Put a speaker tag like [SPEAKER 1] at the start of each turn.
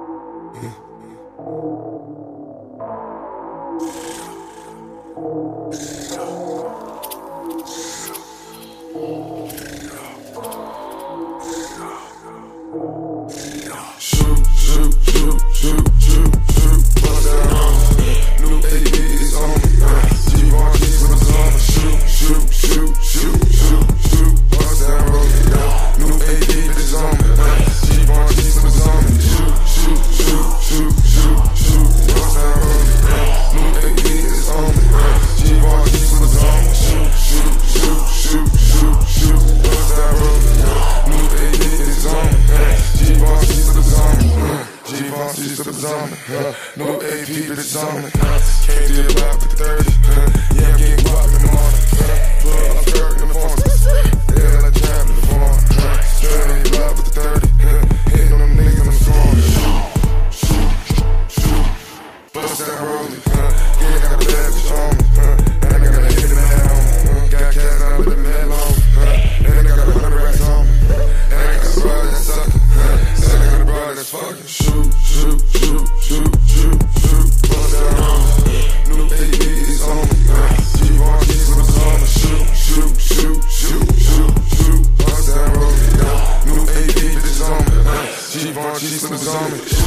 [SPEAKER 1] New AP to the Desiigner. Can't deal live with the 30. Yeah, I'm getting guap in the morning. Pull up skirt in the phone. Yeah, like jab in the phone. Straight ain't live with the 30. Hitting on them niggas on the phone. Bust that rolling. Yeah, I got a bad bitch on me. And I got a hit in the head on me. Got cash out with the man on me. And I got 100 racks on me. And I got a brother that's sucking. And I got a brother that's fucking. Shoot. Bust that rolling. New AP is on me. G-Von G's with us on me. Shoot. Bust that rolling. New AP is on me. G-Von G's with us on me.